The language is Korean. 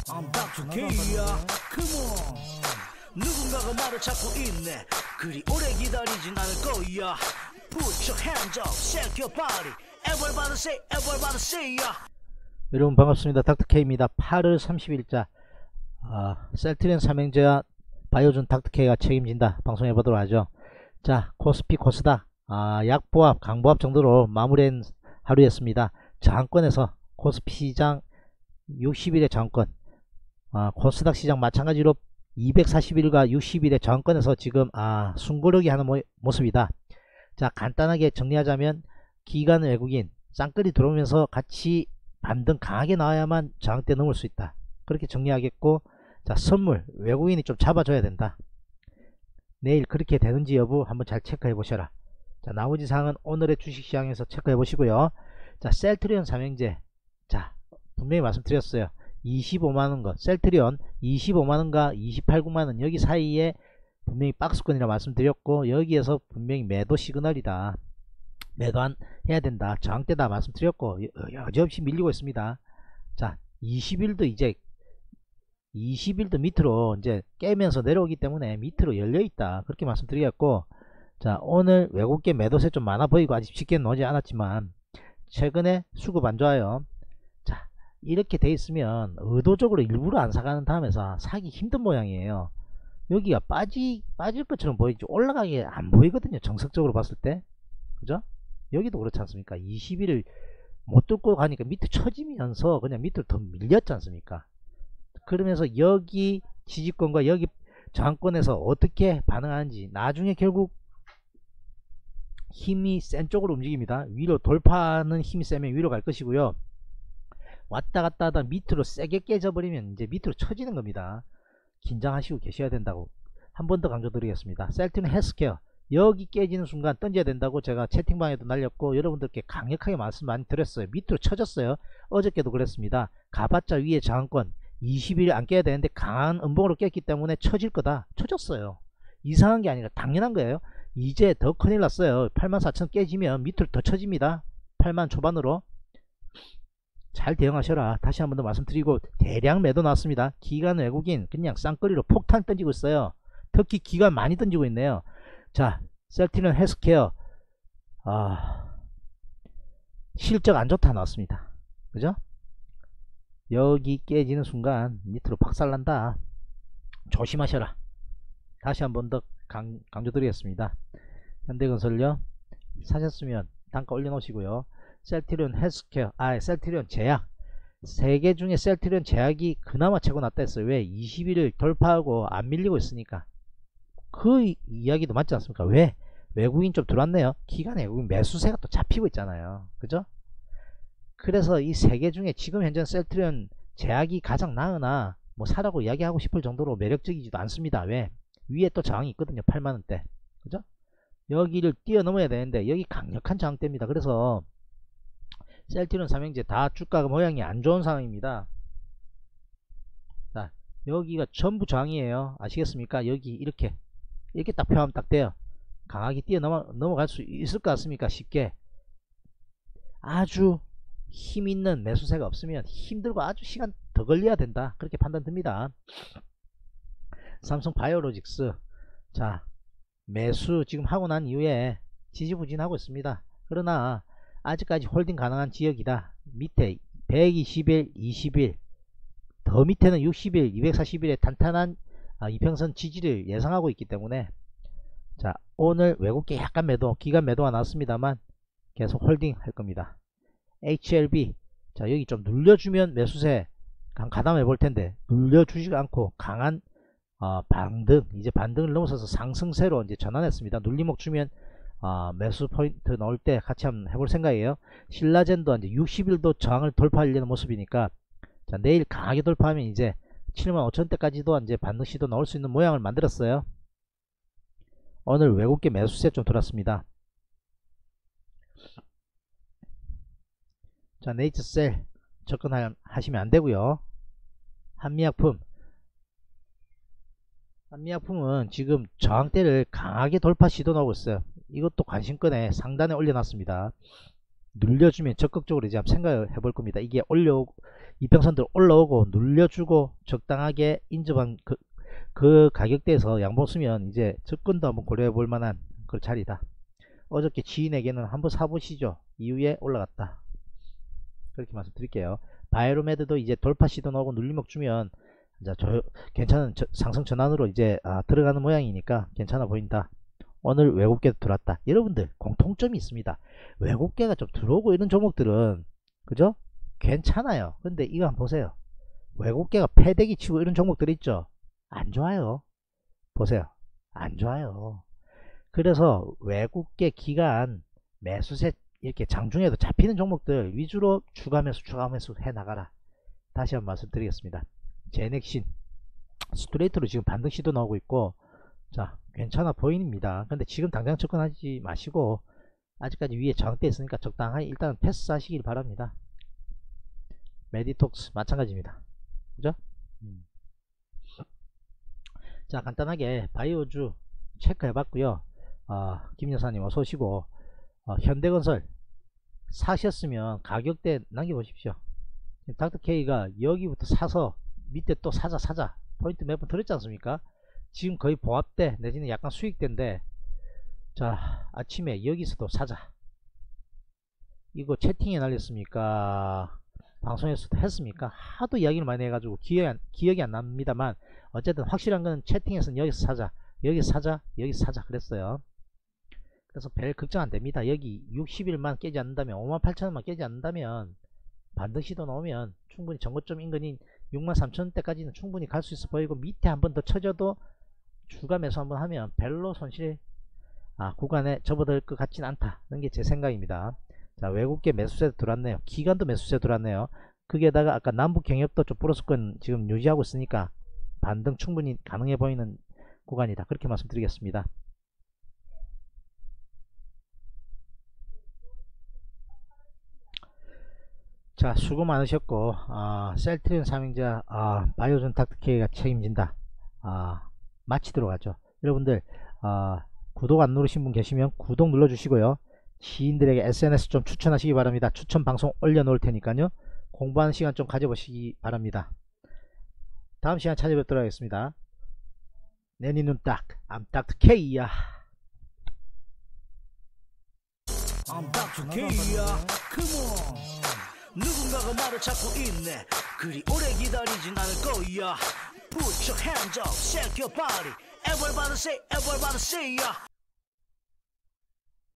I'm Dr. K야. Come on. 누군가가 나를 찾고 있네. 그리 오래 기다리진 않을 거야. Put your hands up, shake your body. Everybody say ya. 여러분 반갑습니다. 닥터K입니다. 8월 30일자 셀트리온 삼형제와 바이오준 닥터K가 책임진다 방송해보도록 하죠. 자, 코스피 코스닥 약보합 강보합 정도로 마무리한 하루였습니다. 저항권에서 코스피 시장 60일의 저항권, 코스닥 시장 마찬가지로 241과 60일의 저항권에서 지금 숨고르기 하는 모습이다. 자, 간단하게 정리하자면 기관 외국인 쌍끌이 들어오면서 같이 반등 강하게 나와야만 저항대 넘을 수 있다. 그렇게 정리하겠고, 자, 선물 외국인이 좀 잡아줘야 된다. 내일 그렇게 되는지 여부 한번 잘 체크해 보셔라. 자, 나머지 사항은 오늘의 주식시장에서 체크해 보시고요. 자, 셀트리온 삼형제, 자, 분명히 말씀드렸어요. 25만원권 셀트리온 25만원과 28,9만원 여기 사이에 분명히 박스권이라 말씀드렸고, 여기에서 분명히 매도 시그널이다. 매도 해야 된다. 저항대다 말씀드렸고, 여지없이 밀리고 있습니다. 자, 20일도 밑으로 이제 깨면서 내려오기 때문에 밑으로 열려있다. 그렇게 말씀드리겠고, 자, 오늘 외국계 매도세 좀 많아 보이고 아직 쉽게 나오지 않았지만 최근에 수급 안 좋아요. 자, 이렇게 돼 있으면 의도적으로 일부러 안 사가는 다음에서 사기 힘든 모양이에요. 여기가 빠질 것처럼 보이지 올라가게 안 보이거든요. 정석적으로 봤을 때. 그죠? 여기도 그렇지 않습니까? 20일을 못 뚫고 가니까 밑에 처지면서 그냥 밑으로 더 밀렸지 않습니까? 그러면서 여기 지지권과 여기 저항권에서 어떻게 반응하는지 나중에 결국 힘이 센 쪽으로 움직입니다. 위로 돌파하는 힘이 세면 위로 갈 것이고요. 왔다 갔다 하다 밑으로 세게 깨져버리면 이제 밑으로 처지는 겁니다. 긴장하시고 계셔야 된다고 한 번 더 강조드리겠습니다. 셀트리온 헬스케어 여기 깨지는 순간 던져야 된다고 제가 채팅방에도 날렸고 여러분들께 강력하게 말씀 많이 드렸어요. 밑으로 쳐졌어요. 어저께도 그랬습니다. 가봤자 위에 저항권 20일 안 깨야 되는데 강한 음봉으로 깼기 때문에 쳐질 거다. 쳐졌어요. 이상한 게 아니라 당연한 거예요. 이제 더 큰일 났어요. 84,000 깨지면 밑으로 더 쳐집니다. 8만 초반으로 잘 대응하셔라. 다시 한 번 더 말씀드리고, 대량 매도 나왔습니다. 기관 외국인 그냥 쌍거리로 폭탄 던지고 있어요. 특히 기관 많이 던지고 있네요. 자, 셀트리온 헬스케어 실적 안 좋다 나왔습니다. 그죠? 여기 깨지는 순간 밑으로 박살난다. 조심하셔라. 다시 한 번 더 강조드리겠습니다. 현대건설요, 사셨으면 단가 올려놓으시고요. 셀트리온 헬스케어, 셀트리온 제약, 세 개 중에 셀트리온 제약이 그나마 최고 낫다 했어요. 왜? 20일을 돌파하고 안 밀리고 있으니까. 그 이야기도 맞지 않습니까? 왜? 외국인 좀 들어왔네요. 기관 외국인 매수세가 또 잡히고 있잖아요. 그죠? 그래서 이 세 개 중에 지금 현재 셀트리온 제약이 가장 나으나 뭐 사라고 이야기하고 싶을 정도로 매력적이지도 않습니다. 왜? 위에 또 저항이 있거든요. 8만원대. 그죠? 여기를 뛰어넘어야 되는데 여기 강력한 저항대입니다. 그래서 셀트리온 삼형제 다 주가가 모양이 안 좋은 상황입니다. 자, 여기가 전부 저항이에요. 아시겠습니까? 여기 이렇게 딱 표하면 딱 돼요. 강하게 넘어갈 수 있을 것 같습니까? 쉽게. 아주 힘 있는 매수세가 없으면 힘들고 아주 시간 더 걸려야 된다. 그렇게 판단됩니다. 삼성 바이오로직스, 자, 매수 지금 하고 난 이후에 지지부진하고 있습니다. 그러나 아직까지 홀딩 가능한 지역이다. 밑에 120일, 20일, 더 밑에는 60일, 240일의 탄탄한 이평선 지지를 예상하고 있기 때문에, 자, 오늘 외국계 약간 매도, 기간 매도가 나왔습니다만 계속 홀딩 할 겁니다. HLB, 자, 여기 좀 눌려주면 매수세 가담해 볼 텐데 눌려주지 않고 강한 반등, 이제 반등을 넘어서서 상승세로 이제 전환했습니다. 눌림목 주면 매수 포인트 넣을 때 같이 한번 해볼 생각이에요. 신라젠도 이제 60일도 저항을 돌파하려는 모습이니까, 자, 내일 강하게 돌파하면 이제 75,000대까지도 이제 반등 시도 넣을 수 있는 모양을 만들었어요. 오늘 외국계 매수세 좀 들었습니다. 자, 네이처셀 접근하시면 안 되고요. 한미약품은 지금 저항대를 강하게 돌파 시도 나오고 있어요. 이것도 관심권에 상단에 올려놨습니다. 눌려주면 적극적으로 이제 한번 생각을 해볼 겁니다. 이게 이평선들 올라오고 눌려주고 적당하게 인접한 그 가격대에서 양봉 쓰면 이제 접근도 한번 고려해 볼 만한 그 자리다. 어저께 지인에게는 한번 사보시죠. 이후에 올라갔다. 그렇게 말씀드릴게요. 바이로메드도 이제 돌파 시도 나오고 눌림목 주면 이제 괜찮은 상승 전환으로 이제 들어가는 모양이니까 괜찮아 보인다. 오늘 외국계도 들어왔다. 여러분들 공통점이 있습니다. 외국계가 좀 들어오고 이런 종목들은 그죠? 괜찮아요. 근데 이거 한번 보세요. 외국계가 패대기 치고 이런 종목들 있죠? 안 좋아요. 보세요. 안 좋아요. 그래서 외국계 기간 매수세 이렇게 장중에도 잡히는 종목들 위주로 추가 매수 해 나가라. 다시 한번 말씀드리겠습니다. 제넥신 스트레이트로 지금 반등 시도 나오고 있고, 자 괜찮아 보입니다. 근데 지금 당장 접근하지 마시고 아직까지 위에 저항대 있으니까 적당하게 일단 패스 하시길 바랍니다. 메디톡스 마찬가지입니다. 그죠? 자 간단하게 바이오주 체크해 봤고요. 김 여사님 어서 오시고, 현대건설 사셨으면 가격대 남겨보십시오. 닥터케이가 여기부터 사서 밑에 또 사자 포인트 몇 번 들었지 않습니까? 지금 거의 보합대 내지는 약간 수익대인데, 자 아침에 여기서도 사자. 이거 채팅에 날렸습니까? 방송에서도 했습니까? 하도 이야기를 많이 해가지고 기억이 안 납니다만 어쨌든 확실한 건 채팅에서는 여기서 사자, 여기서 사자, 여기서 사자 그랬어요. 그래서 별 걱정 안 됩니다. 여기 60일만 깨지 않는다면, 58,000원만 깨지 않는다면, 반등 시도 나오면 충분히 전고점 인근인 63,000원대까지는 충분히 갈 수 있어 보이고, 밑에 한 번 더 쳐져도 추가 매수 한번 하면 별로 손실 구간에 접어들 것 같진 않다는 게 제 생각입니다. 자 외국계 매수세 들어왔네요. 기간도 매수세 들어왔네요. 거기에다가 아까 남북 경협도 좀 플러스권 지금 유지하고 있으니까 반등 충분히 가능해 보이는 구간이다. 그렇게 말씀드리겠습니다. 자 수고 많으셨고, 셀트리온 삼행자 바이오존 닥터케이가 책임진다. 마치도록 하죠. 여러분들 구독 안 누르신 분 계시면 구독 눌러주시고요. 지인들에게 SNS 좀 추천하시기 바랍니다. 추천 방송 올려놓을 테니까요. 공부하는 시간 좀 가져보시기 바랍니다. 다음 시간 찾아뵙도록 하겠습니다. 내 눈 딱, I'm Dr. K야. I'm Dr. K야. Come on. 누군가가 나를 찾고 있네. 그리 오래 기다리진 않을 거야. Put your hands up, shake your body. Everybody say, everybody say, yeah.